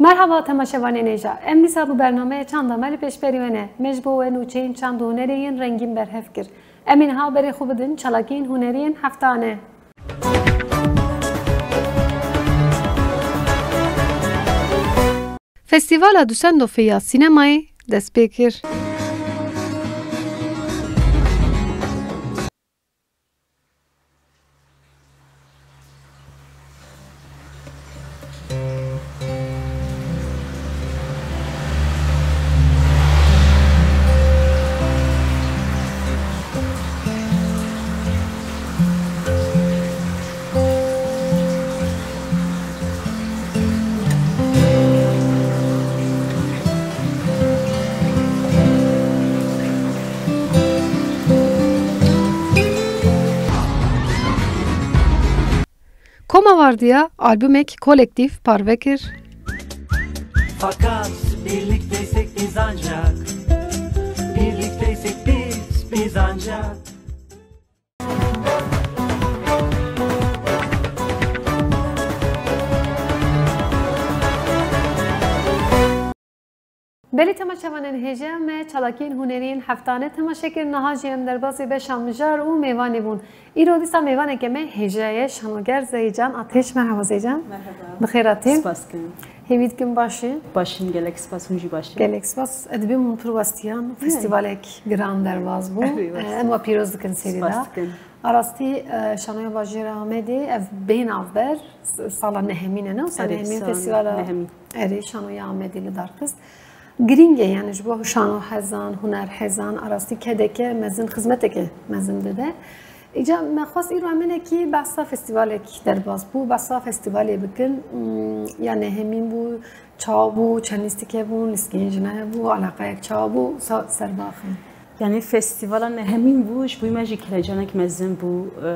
مرحبا تماشاگران نژا. امروز ابو برنامه چند عمل پیش بریونه مجبور و نوچین چند هنرین رنگین برهف کرد. امین ها بری خوب دن چلاکین هنرین هفتانه. فستیوال دوسندوفیا سینمای دست بکر. Koma Vardiya albümek kolektif parvekir. Fakat birlikteysek biz ancak, birlikteysek biz ancak. بلی تماشاگران هجا ما چلاکین هنرین هفتانه تماشا کردن نهاجیم در بازی به شامجار و میوانی بون. ایرادی سا میوانه که ما هجای شنوگر زیجان آتش مرحبا زیجان. مرحبا. بخیراتیم. سپاس کنم. هیوید کم باشی. باشین گلک سپاس اونجی باشین. گلک سپاس. ادبی من پروستیان فستیوالک گران در باز بون. اما پیروز کن سریدا. سپاس کنم. آراستی شنوی باجیر آمده بین آور سال نهمینه نه سال نهمین فستیوال. نهمی. اری شنوی آمده لدارکس. گرینگه یعنی جبه شانو حزان هنر حزان آراستی کده که مزن خدمته که مزن بده. ایجا مخواست ایرو امنه کی بسا فستیوالی که در باز بو بسا فستیوالی بکن یعنی همین بو چابو چنیستی که بو لیسکینجنه بو علاقه یک چابو سرباخه. یعنی فستیوال نهمین بوش بوی ماجی کلجانه که مزن بو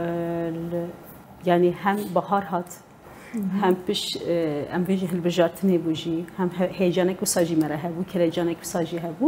یعنی هم بهار هات هم پیش ام ویژه هلبجارتنی بوجی هم هیجانه که ساجی مره بو کلجانه که ساجی هبو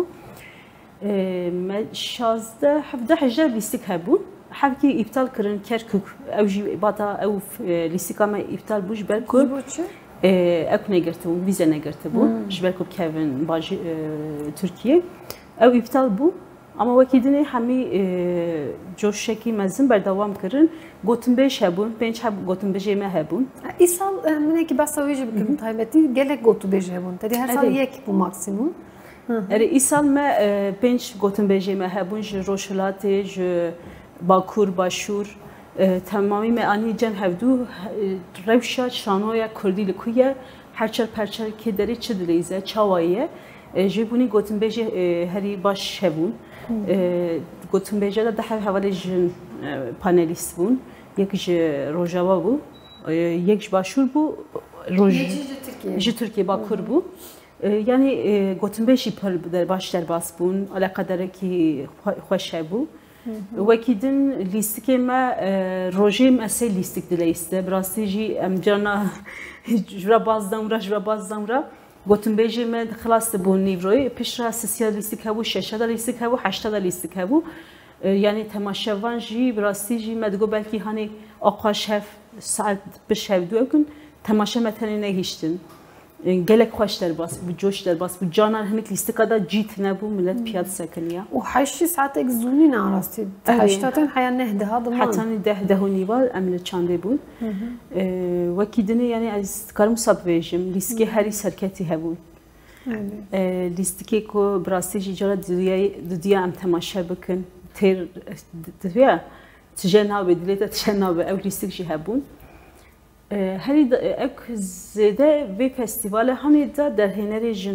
شازده 17 لیستیک هبو حبكي ابطال كرن كركوك او جي باتا او ليسيكا ما ابطال بوش بالكو اكو نيغرتو فيزا نيغرتو جبالكو كيفن باجي تركيا او ابطال بو اما وكيدني حمي جوشكي مزن بردوام كرن گوتن بيش هبون بنش هب گوتن بيجي ما هبون ايسال منك بس ويجي بكم تايبتي قالك گوتو بيجي هبون تدي هر سال يك بو ماكسيموم اري ايسال ما بنش گوتن بيجي ما هبون ج روشلاتي ج باکور باشور تمامی معانی جن هفدو روشا شانویا کردی لکویه هرچر پرچر که داری چه دلیزه چاوایه جیبونی گوتن بیجه هری باش هبون گوتن بیجه ده حوالی جن پانلیست بون یکیش روجاوا بو یکیش باشور بو روج ترکیه باکور بو یعنی گوتن بیجی پر در باش در باس بون علاقه داره کی خوش هبو وكيدن ليستك ما روجيم أسي ليستك دليسته براسي جي أم جانا جرا باز دمرا قلتم بيجي ما خلاص تبون نيفروي بيشرا سياسة ليستك هبو 6 ليستك هبو 8 ليستك هبو يعني تماشاوان جي براسي جي ما تقول بالكي هاني أقاش هف ساعات بشهف دو أكون تماشا مثلا نهيشتن گلک خوش در باس بود جوش در باس بود جانان هنگ لیسته کدا جیت نبود ملت پیاد سکنیا و 8 ساعت اگزونی ناراستی 8 حیا نهده ها ضمان حتی ده و نیوال امل چانده بود و کیدنی یعنی از کارم ساب ویجم لیسته هری سرکتی هبود لیسته کو براستی جیجارا دنیا ام تماشا بکن تر دنیا تجنا بدلیت تجنا به او لیسته جی هبود هری اک زده وی فستیوال همی دا در هنری جن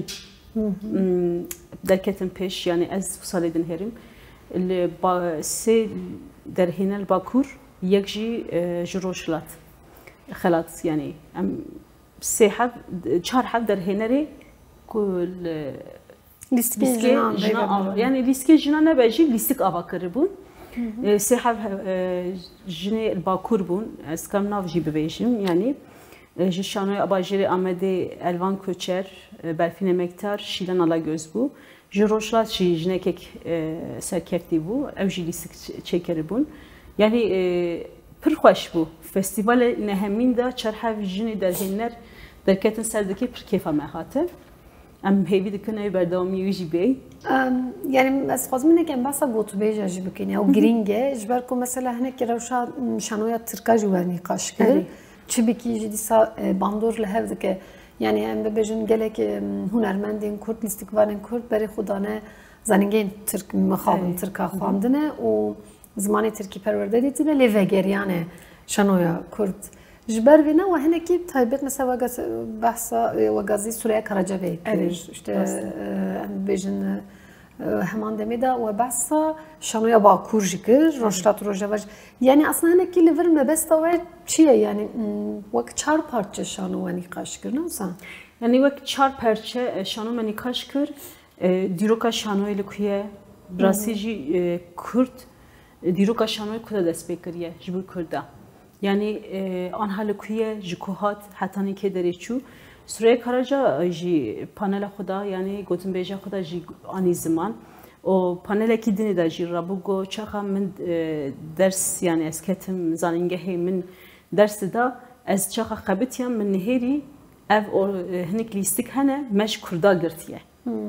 در کتن پیش یعنی از سالی دن هریم سه در هنر باکور یک جی جروشلات خلاص یعنی سه حب 4 حب در هنری کل لیستی جنا یعنی لیستی جنا نباجی لیستیک آواکر بون سحب جني الباكور بون اسكام ناف جي ببيجم يعني جشانوي اباجري امدي الوان كوچر برفين مكتار شيلان على göz bu جروشلات شي جنكك سركفتي بو او جي ليسك چيكر بون يعني پر خوش بو فستیوال نهمین دا چرح ویژنی در هنر درکتن سردکی پر کیف مهاته ام هیوی دکنه بردامی ویجی بی يعني بس خاص منك ان بس قوت بيجا جبكني او جرينجه جبركم مثلا هناك روشا شانويا تركا جواني قاشكل تشبكي جدي باندور لهذاك يعني ام ببجن قالك هنرمندين كرد الاستقبالين كرد بري خدانه زنگين ترك مخابن تركا خواندنه و زماني تركي پرورده ديتينه ليفيجريانه شانويا كرد جبر وینا و هنکی تایبت مثلا بحثا وگازی سوریه کارجبی کرد işte بیشتر همان دمیده و بحثا شانویا با کورجیکر روشلات روجاوج yani aslında هنکی لیور مبستا و چیه yani وقت چهار parça شانو نقاش کردن مثلا yani وقت چهار parça شانو نقاش کرد دیروکا شانوی لکویه براسیجی کرد دیروکا شانوی کدا دست بکریه جبر کرده yani anhalıkuye jikuhat hatani kedereçu Suriye Karaca ji panela xuda yani gotin beja xuda ji ani zaman o panela ki dini da ji rabugo çaxa min ders yani esketim zaningehe min dersi da ez çaxa xabityam min neheri ev o hnik listik hane meş kurda girtiye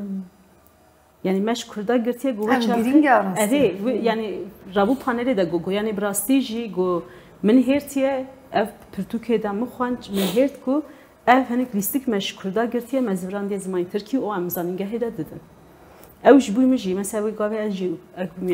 yani meş kurda girtiye go çaxa evet yani rabu paneli da go yani brasti ji go من هرتیه اف پرتوکه دم خوانج من هرت کو اف هنک لیستیک مشکوردا گرتیه مزوران دی زمان ترکی او امزانینگه هدا ددن اوش بوی مجی mesela گاوی اجی اگم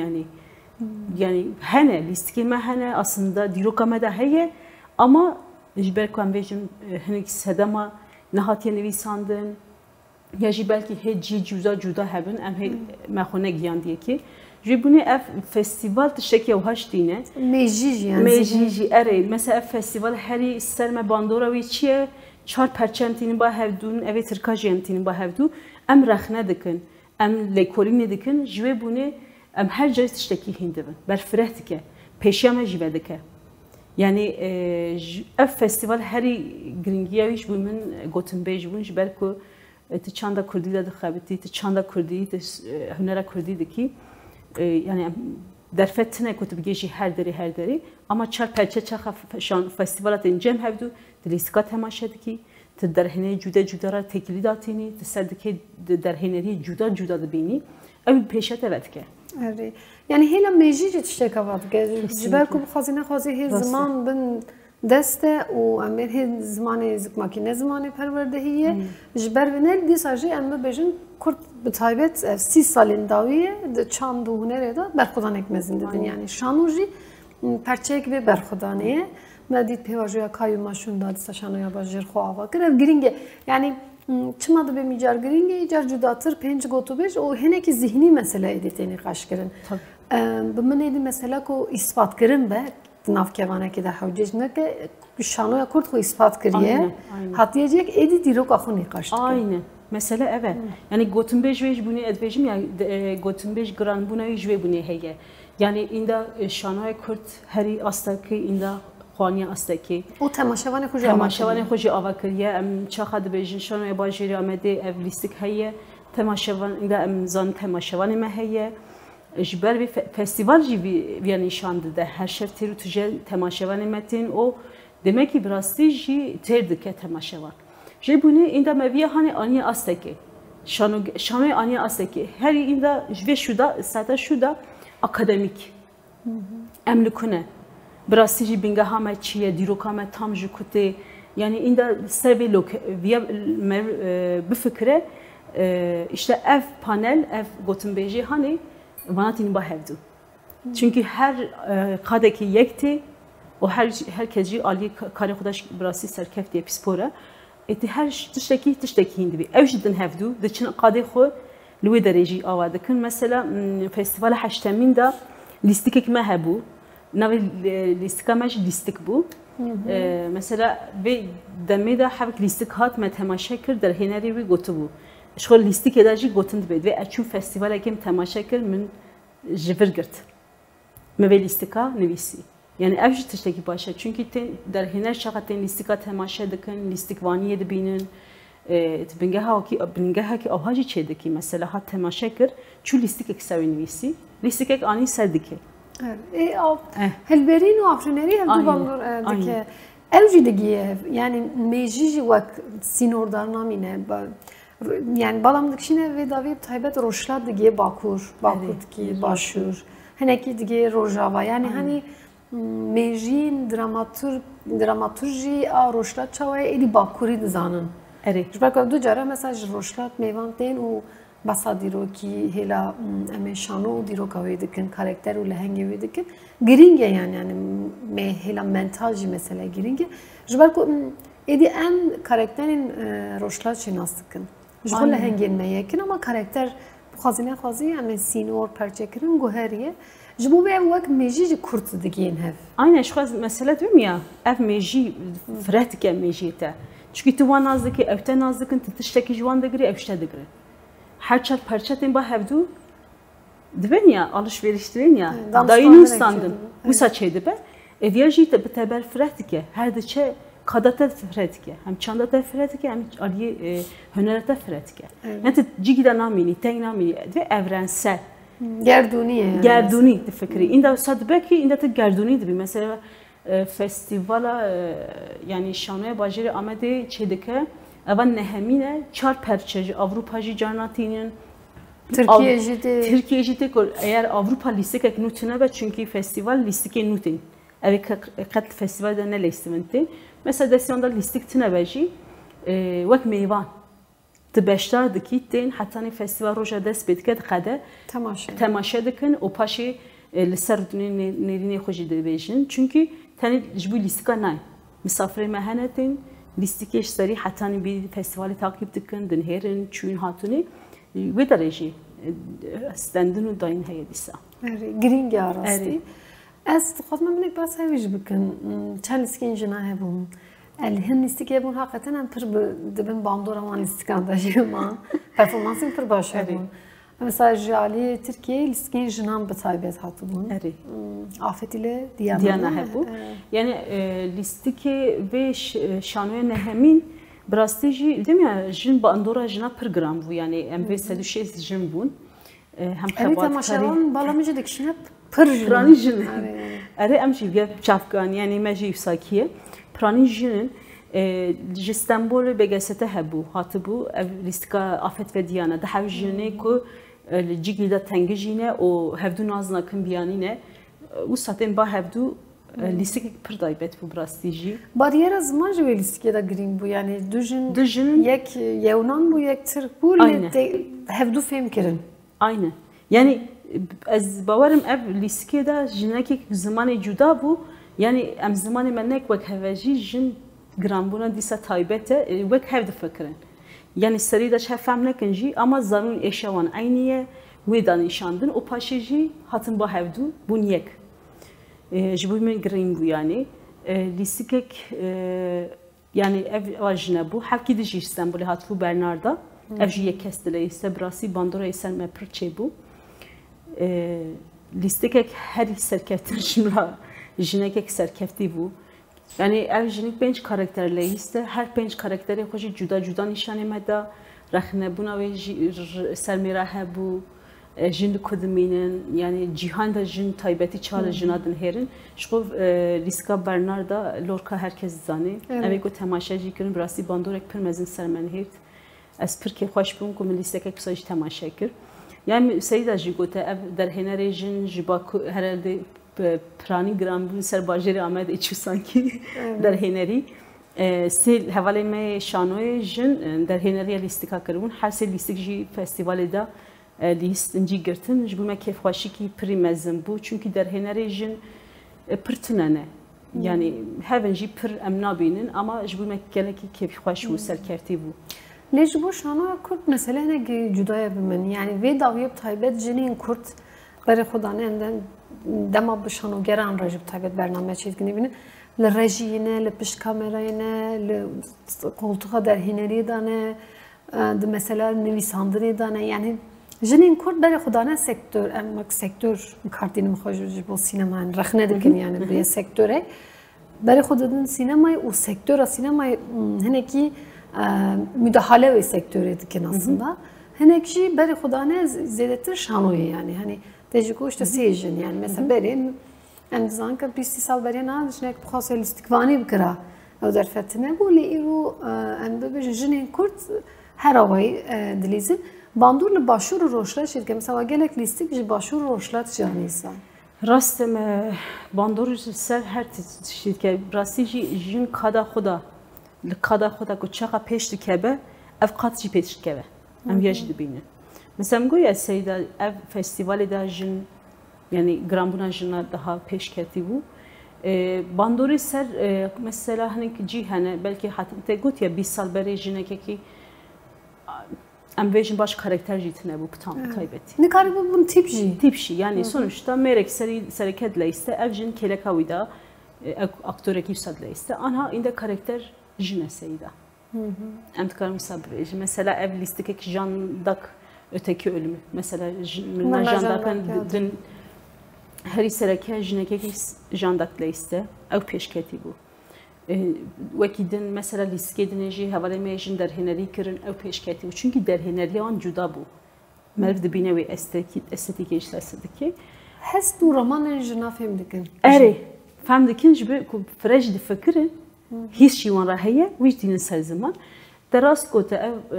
yani hene listike ma hene aslında dirokama da heye ama jiber konvejin henik sedama nahatiye nevisandın ya ji belki heci juda hebben em he mahone giyan diye ki جبوني اف فستيفال تشكي وهاش دينه ميجي يعني ميجي اري مثلا فستيفال هري سرما باندورا ويچيه 4% با هفدون اوي ترکاجينتين با هفدو ام رخنه دکن ام ليكولين دکن جبوني ام هر جای تشتكي هندبن برفرهتك پیشيامه جبدك يعني اف فستيفال هري گرينگياويش بو من گوتنبيج بون جبركو تچاندا كردي دا خابتي تچاندا كردي هنرا كردي دكي yani derfetine kötü bir gece her deri ama çar perçe şan festivalatın cem hevdu diliska temaşediki te derhine juda ra tekili datini te serdeki derhineri juda da beni ev peşet evet ki yani hela meciji tiştek avat jiber ku xazine xazi zaman bin دسته و امیر هی زمانی زکماکی نه زمانی پروردهیه جبر و نل دی ساجی امیر بچن کرد بتایبت 30 سالین داویه چند هنره دا برخودان ekmezin dedin yani şanuji perçek ve berxudaniye medit pevajoya kayumaşun da saşanoya bajir xoava grev gringe yani çımadı be micar gringe icar judatır penç gotubej o heneki zihni mesele editeni qaşkirin bu menedi mesela ko ispat kirin be navkevane ki de havcejne ki şanoya kurt xo ispat kiriye hatiyecek edi dirok axu niqaştı aynen mesela evet yani gotunbej ve bunu edvejim ya gotunbej gran buna ve bunu heye yani inda şanoya kurt heri astaki inda xwaniya astaki o temaşevane xoji avakiriye em çaxa dibejin şanoya bajeri amede ev listik heye temaşevan inda em zan temaşevane me heye جبر به فستیوال جی وی نشان داده هر شب تیرو تجار تماشاوان متن او دمکی براستی جی ترد که تماشاوان جبونه این دا مویه هانی آنی استکی شانوی آنی استکی هری این دا جوی شده ساده شده اکادمیک املکنه براستی جی بینگه همه چیه دیروکامه تام جکوته یعنی این دا سری لوک ویا بفکره işte ev panel ev gotunbeji hani vanatini bahevdu. Çünkü her kadeki yekti o herkesi ali kare xudaş brasi serkef diye pispora eti her tişteki hindi bi evjidin hevdu de çin qade xo lwe dereci avadakin mesela festival haştemin da listik me hebu navi listika maj listik bu mesela ve demeda havik listik hat me temaşa kir der heneri ve gotubu شغل لیستی که داشتی گوتند بید و اچو فستیوال اگم تماشا کرد من جبر گرد مبی لیستیکا نویسی یعنی افش تشتکی باشه چونکی تن در هنر شغل تن لیستیکا تماشا دکن لیستیکوانیه دبینن بنگه ها که آهاجی چه دکی مثلا ها تماشا کرد چو لیستیک اکساوی نویسی لیستیک اک آنی سر دکی هلبرین و آفرینری هم دو باندور دکه Evci diye yani meciji vak sinordar namine yani balamdık şimdi ve David taybet roşlar diye Bakur ki başur. Heneki diye Rojava yani hani mecin dramaturji a roşlar çavaya eli Bakuri dizanın. Evet. Çünkü du cara mesela roşlar mevanten o basadiro ki hela emeşano diro kavedikin karakter u lehenge vedikin giringe yani me hela mentalji mesela giringe. Çünkü edi en karakterin roşlar şinastıkın. Jol lehenge meyekin ama karakter xazine xazi yani sinor perçekirin goheriye. Jibu be vak meji kurt dikin hev. Aynen şu mesela diyorum ya ev meji fretke mejite. Çünkü tu van nazdaki evte nazdikin titişteki juan degri evşte degri. Her çar parçatın ba hevdu dibin ya alışveriştirin ya dayının standın bu saçıydı be ediyajite biteber fretke her diçe kadata fretke hem çandata fretke hem aliye hünerete fretke yani cigida namini tengnamini ve evrensel gerduni fikri inde sadbeki inde te gerduni dibi mesela festivala yani şanoya bajeri amede çedike evan nehemine çar perçeci Avrupacı canatinin Türkiye jide eğer Avrupa listek nutuna ve çünkü festival listek nutin ev kat festivalde ne listementin mesela desyonda listek tine beji vak meyvan تبشتر دکیتین حتی فستیوال روزا دست بدکد خدا تماشا دکن و پاشی لسر دنیا نرینه خوشی دبیجن چونکی تنی جبوی لیستکا نای مسافر مهنتین لیستکش سری حتی بی فستیوالی takip دکن دنهرن چون هاتونی و درجه استندن و داین هی دیسا. گرینگ آراستی. از خواهم منک باز هیچ بکن چند لیستکین جناه بوم. الهن لیستیکه بون حقیقتا هم پر دبن باندور همان لیستیکان داشتیم performansın پر باشه بون. Mesela Jali Türkiye listekin jinan betaybet hatı bun. Afet ile Diana bu. Yani listike ve şanoya nehemin brasteji değil mi ya? Jin bandora jina program bu yani emve sedüşe jin bun. Hem kabat kari. Balamıcı dikişine per jin. Are amşi bir çafkan yani meci sakiye. Pranijinin İstanbul begesete hebu hatı bu listika afet ve Diana da havjine ku cigilda tengijine o hevdu nazna kim biyanine u saten ba hevdu listik perdaybet bu prestiji bariyera zmaj ve listike da green bu yani dujin yek yevnan bu yek Türk bu hevdu fem kirin aynen yani az bavarım ev listike da jinaki zamanı juda bu yani em zamanı menek vek hevaji jin grambuna disa taybete vek hevdu fikrin yani serida şefem nekinci ama zanun eşavan ayniye ve danışandın o paşeji hatın ba hevdu bun yek jibu men green bu yani listikek yani ev ajne bu hakki dici İstanbul hatfu Bernarda ev jiye kestile ise brasi bandora isen me perçe bu listikek her serkeftir şunra jinekek serkefti bu yani ev jinik bench karakterle ise her bench karakteri hoşi juda nişane meda rakhne buna ve sermira bu jin kudminin yani cihanda jin taybeti çağrı jinadın herin şu riska Bernarda Lorca herkes zani ev ko temaşacı kirin brasi bandorek permezin sermen hert az pirke hoş bun ko listek kısa temaşa kir yani seyda jigote ev derhenere jin jibaku herhalde prani gram ser bajeri Ahmet içi sanki derheneri sel havale me şanoy jin derheneri listika kırın her sel listikji festivalda listinci girtin jibu me keyf hoşi ki primezim bu çünkü derheneri jin pırtınane yani hevenji pır emnabinin ama jibu me geleki keyf hoş bu serkerti bu ليش بوش أنا كرت مثلا هناك جداية بمن يعني في داوية بتايبت جنين كرت بري خداني عندن دما بشانو جران رجب تايبت برنامج چیز کنی بینه لرژینه لپش کامرایه لقولتها در هنری دانه ده مثلا نویساندنی دانه yani جنین کرد برای خدانه سکتور اما سکتور کارتینی مخواهی با سینما رخنه دکن yani bir sektöre برای خودن سینمای o sektör سینمای هنکی müdahale ve sektörü dikin aslında. Henekşi beri khudane zedetir şanoyu yani hani teciko işte sejin yani mesela beri endizan ka 20 sal beri na dişnek bu khasel istikvani bikra او ظرفتنا بولی ایرو ام ببیج جنین کرد هر آوای دلیزن باندور لباشور روشلا شد که مثلا گلک لیستیک جی باشور روشلات جانیسان راستم باندور سر هر چیزی که راستی جن کادا خدا کو چقا پیش دکبه اف قات جی پیش دکبه ام یاج دبینه مثلا گویا سیدا اف فستیوال دا جن yani grambuna jina daha peş keti bu. Bandori ser mesela hani cihane belki hatta te gut ya 20 sal beri jine ki ambejin baş karakter jitine bu tam taybeti. Ne kadar bu bunun tipji? Tipşi yani sonuçta merek sereketle iste evjin kelekavida aktör ekip sadle iste anha inde karakter jine seyda. Em tıkarım sabri. Mesela ev listeki jandak öteki ölümü. Mesela jandakan dün هری سرکه جنگی جاندک لیسته او پیشکتی بود. وکی دن مثلا لیستی دنیجی حوالی میشن در هنری کردن او پیشکتی بود. چونکی در هنری آن جدا بود. مرد بینه و استتیکی اجتماعی که. هست دو رمان جنا فهم دکن. آره فهم دکن جبه کو فرج دفکرن. هیچ شیوان راهیه ویش دین سر زمان. دراست کوته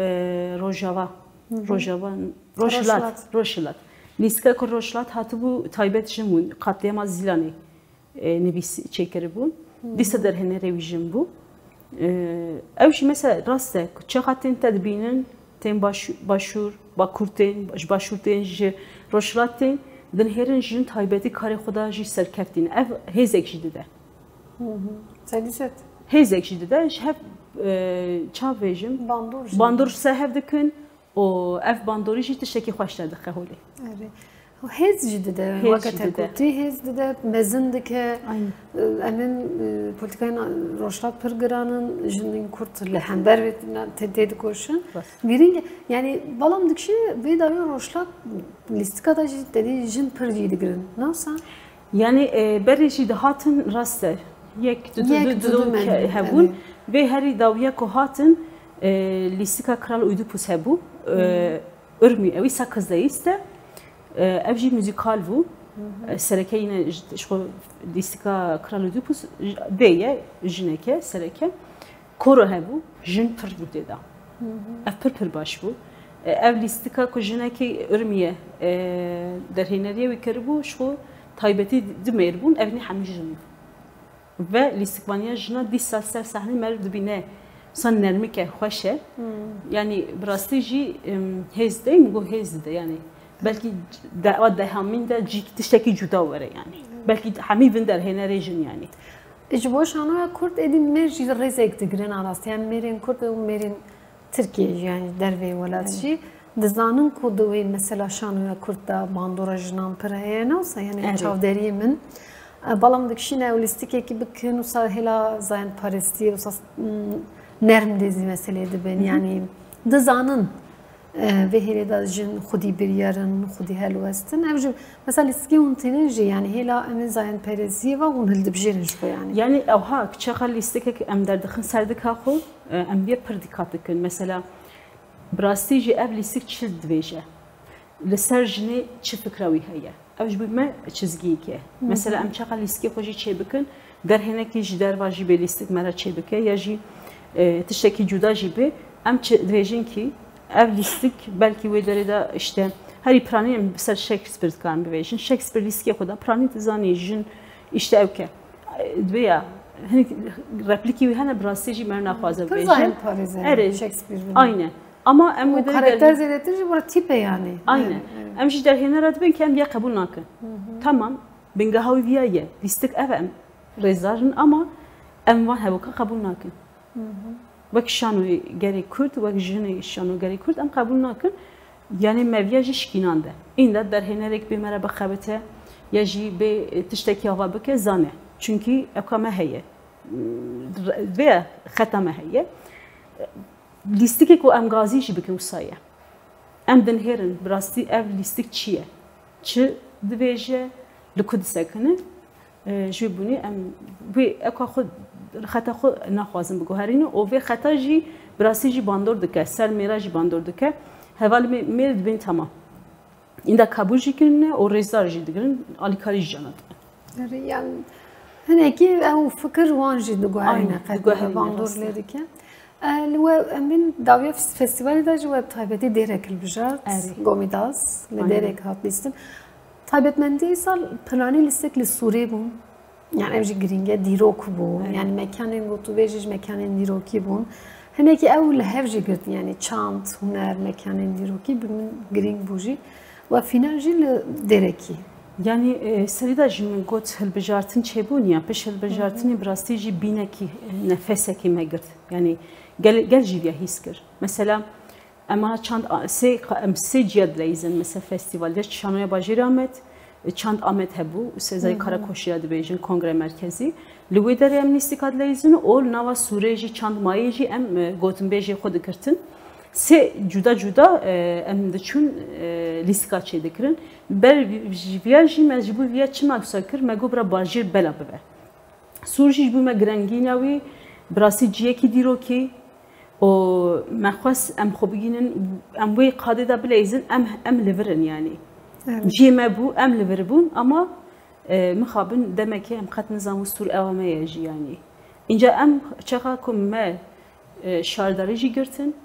روشلات. Liska korroşlat hatı bu taybet bu katlayamaz zilani nebis çekeri bu. Lisa derhene revijim bu. Evşi mesela raste çakatin tedbinin tem başur bakurten başurten roşlatten denherin jin taybeti kare xuda ji serkeftin ev hezek jide. Sadiset. Hezek jide hep çavejim bandur sehevdikün o ev bandori jit tişeki xoşladı xeholi. آره هیز جدیده وقت کوتی هیز دیده مزند که امن پلیتیکای روشلات پرگرانن جنین کرد لحنبر و تدید کوشن گرینگ یعنی بالام دکشی بیداری روشلات لیستیکا da dedi jin pırcıydı girin. Nasıl? Yani berişi de hatın rastı. Yek dudu hebun ve her daviye ko hatın listika kral uydu pus hebu. Örmü evi sakızda iste. Evji müzikal bu. Sereke yine şu listika kral uydu pus beye jineke sereke. Koro hebu jin pır bu dedi. Ev pır baş bu. Ev listika ko jineke örmüye derhineriye ve keribu şu taybeti demir bun evni hamijin. Ve listikvaniya jina disal sahne merd bine. San nermike hoşe. Yani brastici hezde bu hezde yani. Belki dehamin de tişteki juda var yani. Belki hamivin der henerejin yani. İşte şanoya Kürt edin merci rezek tigren arası. Yani merin Kürt ve merin Türkiye yani derve velatçı. Dizanın kodu ve mesela şanoya Kürt'ta bandora jinan pıraya ne olsa yani çavderiye min. Balam dikşine o listik ekibi kın usa hela zayn paresti usa nerm dizi meseleydi ben yani dizanın ve hele da jin xudi bir yarın xudi helwestin evci mesela liski untinin yani hela emin zayn paresti ve un hildi bjirin şu yani. Yani evha çakal listik em derdixin serdik ha xo em bir perdikatın mesela brastici ev listik çild veje. Li jine çi fikrawi heye. Evj bime çizgiyi ki. Mesela em çakal liski xoji çebikin derheneki ji dervaji be listik mera çebike ya ji tişteki cuda jibi em dvejin ki ev listik belki ve derede işte her pranim ser Shakespeare kan bevejin Shakespeare liski koda pranit zani jin işte evke dveya hani repliki ve hani brastici merna fazla bevejin. Evet Shakespeare. Aynen. Ama em o karakter zedetir bu tipe yani. Aynen. Em ji derhene radben ki em ya kabul nakın. Tamam. Bengahavi viye listik evem rezarın ama em van hevoka kabul nakın. Vak şanu geri Kürt, vak jine şanu geri Kürt em kabul nakın. Yani meviyajı şkinande. İnde derhenerek bir merhaba xabete ya ji be tişteki hava beke zane. Çünkü ekame heye. Ve xatame heye. Listik ko em gazi ji bikin usaya. Em denherin brasti ev listik çiye. Çi dveje لكود ساكنه جيبوني ام بي اكو خد خطا خو نخوازم بگو هرینو او وی خطا جی براسی جی باندور دکه سر میرا جی باندور دکه هوال مرد بین تمام این دا kabul جی کنه او رزار جی دگرن آلیکاری جانات yani هناكي او فكر وانجي دغوارينا Aynen, قد diguarina باندور rast. لديك لو من داوية فستيفال دا جوا تايبتي ديرك البجار أري. غوميداس لديرك هات ليستن تايبت من دي صار بلاني لسك للسوري بون يعني اوجي جرينجا ديروك بو يعني مكان غوتو بيجيج مكان ديروكي بون هناكي اول هفجي قلت يعني تشانت هنر مكان ديروكي بمن جرينج بوجي وفينال جي لديركي Yani serida jim got hilbijartin çebun ya peş hilbijartini birasti jî binekî nefesekî me girt. Yani gel jî his kir. Mesela ama çand se ciyad leyzin mesela festivalde Şanoya Bajir Ahmet çand Ahmet hebu Sezai Karakoşiya dibêjin kongre merkezi li wê derê em nîstikad leyzin ol nava Sûrê jî çand mayê jî em gotin bêjê xwe dikirtin. Se cuda em diçûn lîstika çê dikirin. Ber viya jî me ji bo viya çima dusakir me got bira bajêr bela bibe. Sûr jî ji bo me girengîna wî birastî ciyekî dîrokî o me xwest em xwe bigînin em wê qadê da bilêzin em li virin yani. Ciyê me bû em li vir bûn ama mixabin demekî em qet nizanî Sûr ewa me ye jî yani. Înca em çaxa ku me şardarî jî girtin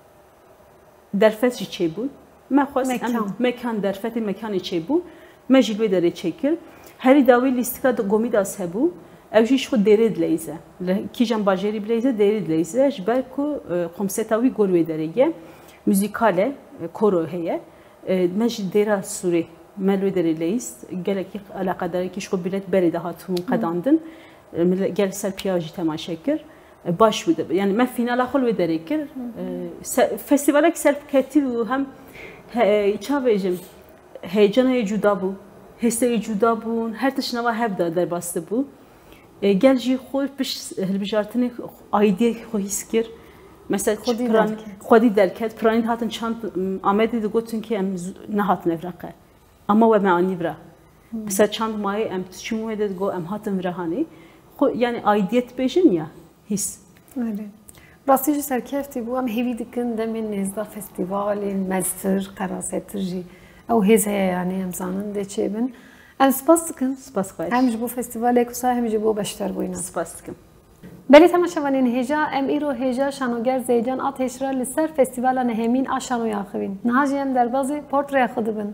derfet jî çêbûn. Me xwest mekan derfetê mekanê çêbû me jî wê derê çêkir. Herî dawî lîstika Gomidas hebû ew jî ji xwe derê dileyze. Li kîjan bajêrî bileyze derê dileyze ji ber ku komseta wî gor wê derê ye. Müzîkal e, koro heye. Me jî dêra Sûrê me li wê derê leyîst. Gelekî alaqadareke ji xwe bilet berê de hatibûn qedandin. Gel ser piya jî temaşe kir. Baş wî yani me fînala xwe li wê derê kir. Festivalek serketî û hem çavêjim heyecanê cuda bû. Hesteyê cuda bûn, her tişnava hev da derbastı bû. Gel jî xwe piş hilbijartinê aidiyê xwe hîs kir. Mesela xwedî derket, piranî hatin çand Amedê digotin ki em nehatin evreqe. Ama we me anî vira. Mesela çand mayê em çûn wê de digo em hatin virahanî. Yani aidiyet bêjin ya hîs. Öyle. Rastî jî serkeftî bû em hêvî dikin demên nêzda festîvalên meztir, qerasetir jî. Ew hêz heye yani em zanin dê çêbin. Em spas dikin. Spas xweş. Hem ji bo festîvalê kusa hem ji bo beşterbûyîna. Spas dikim. Belê temaşevanên hêja em îro hêja şanoger Zeycan a têşra li ser festîvala nehemîn a şanoya xwîn. Niha jî em derbasî portreya xwe dibin.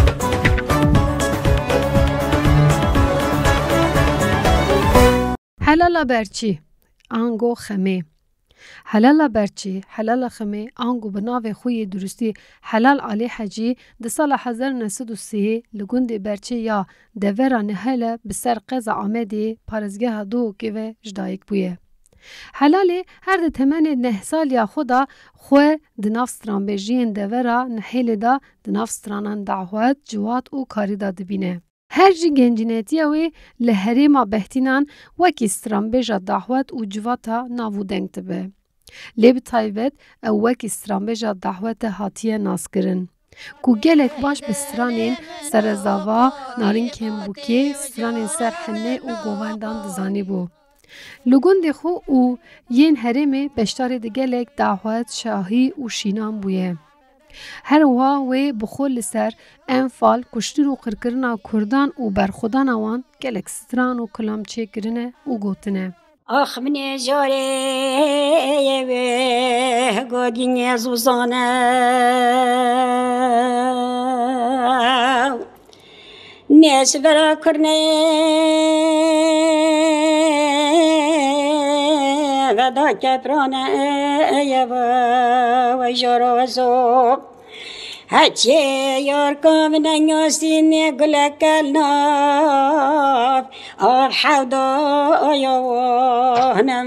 Helala berçî ango xemê. Helala berçî, helala xemê ango bi navê xwe yê durustî Helal Alê Hecî di sala 1903 li gundê Berçî ya devera Nihêle bi ser qeza Amedê parêzgeha Duhokê ve ji dayîk bûye. Helalê her di temenê neh saliya xwe da xwe di nav stranbêjiyên devera Nihêlê da di nav stranan dawet, ciwat û karî da dibîne. Her jî gencînetiya wê li herêma Behtînan wekî stranbêja dawet û civata navûdeng dibe. Lê bi taybet ew wekî stranbêja dawetê hatiye naskirin. Ku gelek baş bi stranên Serezava, Narînkên Bûkê, stranên ser Henê û Govendan dizanî bû. Li gundê xwe û yên herêmê beşdarê di gelek dawet, şahî û şînan bûye. Her wiha wê bi xwe li ser enfal, kuştin û qirkirina Kurdan û berxwedana wan gelek stran û kilam çêkirine û gotine. آخ من جاره گودین زوزانه نیش برا کرنه ودا کپرانه و جارو و زوب هچه یار کام نگاسی نگلکل ناف آر حودا آیوانم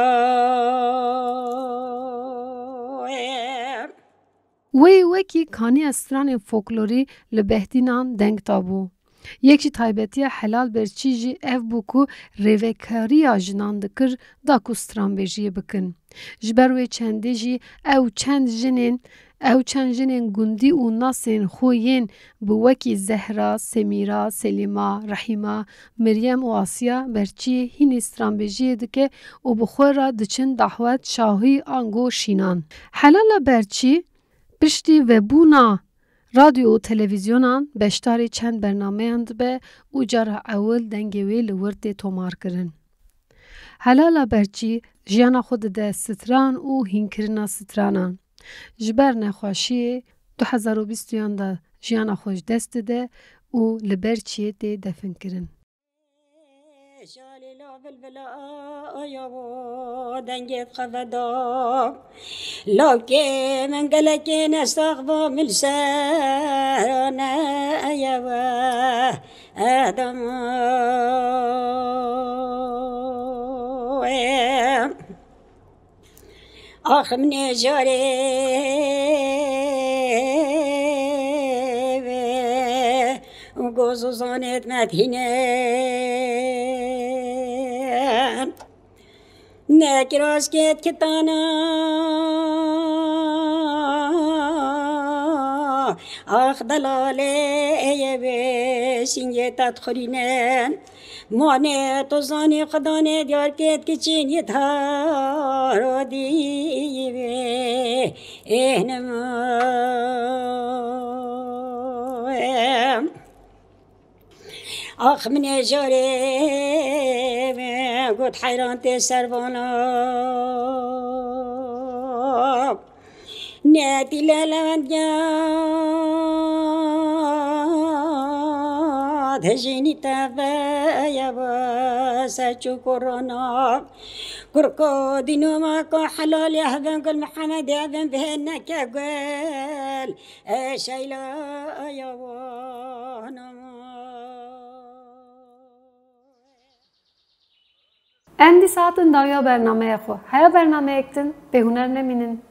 Wê wekî kaniya stranên folklorî li Behtînan deng dabû. Yek jî taybetiya Helal Berçî jî ev bû ku rêvekariya jinan dikir da ku stranbêjiyê bikin. Ji ber wê çendê jî ew çend jinên gundî û nasên xwe yên bi wekî Zehra, Semîra, Selîma, Rehîma, Miryem û Asya Berçîyê hînî stranbêjiyê dike û bi xwe re diçin dawet, şahî, ango şînan. Helala Berçî piştî vebûna رادیو و تلویزیونان بشتاری چند برنامه‌اند به او جرح اول دنگوی لورد تومار کرن. حلالا برچی جیانا خود ده ستران و هینکرنا سترانان. جبر نخواشی 2020 ده جیانا خوش دست ده و لبرچی ده دفن کرن. شالی لا بلبلا آیا و دنگت خفدا لوکی من قلکی نستاق با ملسانا آیا و آدم آخ من جاری گوزو زانت مدینه نکراس کت کتانا آخ دلاله ای بسینگه تدخلینن مانه تو زانی خدانه دیار کت کچین یه تارو دیوه اهنم آخ من جاره قد حیران تی سربانا نتی لالند یاد هجینی تبایا باسچو کرونا کرکو دینو ما کو حلال يهبن كل محمد يهبن بهنك قال شيلا يا وانا اندی ساعتن دایا برنامه خو. هیا برنامه اکتن به هنر نمینن.